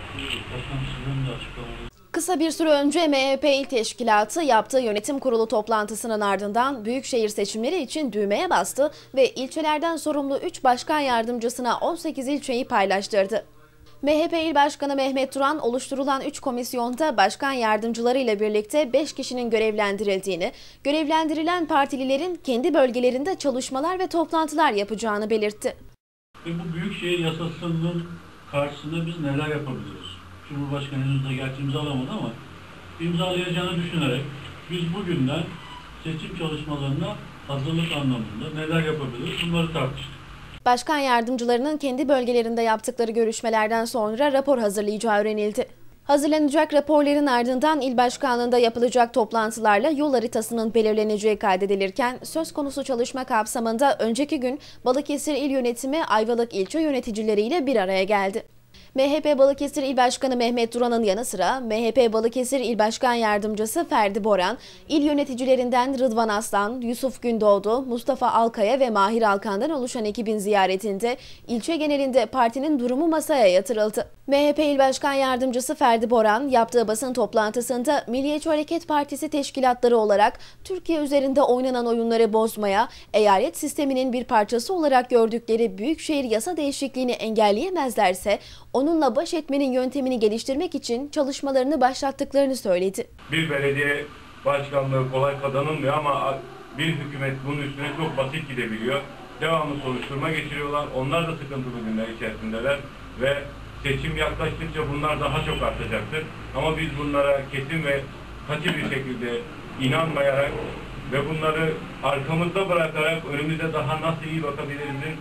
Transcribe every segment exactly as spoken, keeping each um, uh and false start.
Kısa bir süre önce M H P İl Teşkilatı yaptığı yönetim kurulu toplantısının ardından büyükşehir seçimleri için düğmeye bastı ve ilçelerden sorumlu üç başkan yardımcısına on sekiz ilçeyi paylaştırdı. M H P İl Başkanı Mehmet Duran oluşturulan üç komisyonda başkan yardımcıları ile birlikte beş kişinin görevlendirildiğini, görevlendirilen partililerin kendi bölgelerinde çalışmalar ve toplantılar yapacağını belirtti. Ve bu büyükşehir yasasının karşısında biz neler yapabiliriz? Cumhurbaşkanı henüz de gerçi imzalamadı ama imzalayacağını düşünerek biz bugünden seçim çalışmalarına hazırlık anlamında neler yapabiliriz bunları tartıştık. Başkan yardımcılarının kendi bölgelerinde yaptıkları görüşmelerden sonra rapor hazırlayacağı öğrenildi. Hazırlanacak raporların ardından il başkanlığında yapılacak toplantılarla yol haritasının belirleneceği kaydedilirken söz konusu çalışma kapsamında önceki gün Balıkesir İl Yönetimi Ayvalık ilçe yöneticileriyle bir araya geldi. M H P Balıkesir İl Başkanı Mehmet Duran'ın yanı sıra M H P Balıkesir İl Başkan Yardımcısı Ferdi Boran, il yöneticilerinden Rıdvan Aslan, Yusuf Gündoğdu, Mustafa Alkaya ve Mahir Alkan'dan oluşan ekibin ziyaretinde ilçe genelinde partinin durumu masaya yatırıldı. M H P İl Başkan Yardımcısı Ferdi Boran yaptığı basın toplantısında Milliyetçi Hareket Partisi teşkilatları olarak Türkiye üzerinde oynanan oyunları bozmaya, eyalet sisteminin bir parçası olarak gördükleri büyükşehir yasa değişikliğini engelleyemezlerse onunla baş etmenin yöntemini geliştirmek için çalışmalarını başlattıklarını söyledi. Bir belediye başkanlığı kolay kazanılmıyor ama bir hükümet bunun üstüne çok basit gidebiliyor. Devamlı soruşturma geçiriyorlar. Onlar da sıkıntılı günler içerisindeler ve seçim yaklaştıkça bunlar daha çok artacaktır. Ama biz bunlara kesin ve katı bir şekilde inanmayarak ve bunları arkamızda bırakarak önümüze daha nasıl iyi bakabilirizin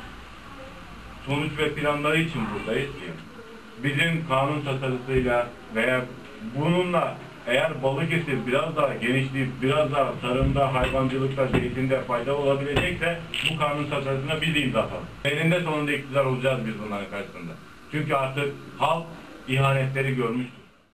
sonuç ve planları için buradayız. Bizim kanun tasarısıyla veya bununla eğer Balıkesir biraz daha genişleyip biraz daha tarımda, hayvancılıkta, zeytinde fayda olabilecekse bu kanun tasarısına biz imza atalım. Eninde sonunda iktidar olacağız biz bunların karşısında. Çünkü artık halk ihanetleri görmüştür.